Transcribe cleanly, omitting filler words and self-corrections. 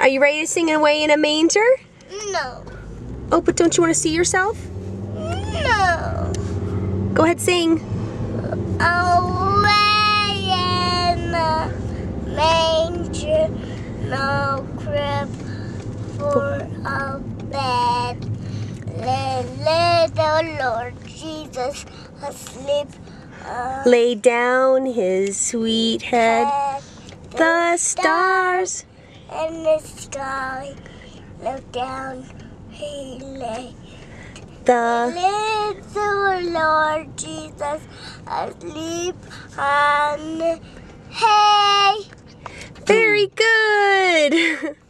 Are you ready to sing away in a manger? No. Oh, but don't you want to see yourself? No. Go ahead, sing. Away in a manger, no crib for a bed. Little Lord Jesus asleep. Lay down his sweet head. The stars in the sky look down, he lay. The little Lord Jesus asleep on hay. Very good.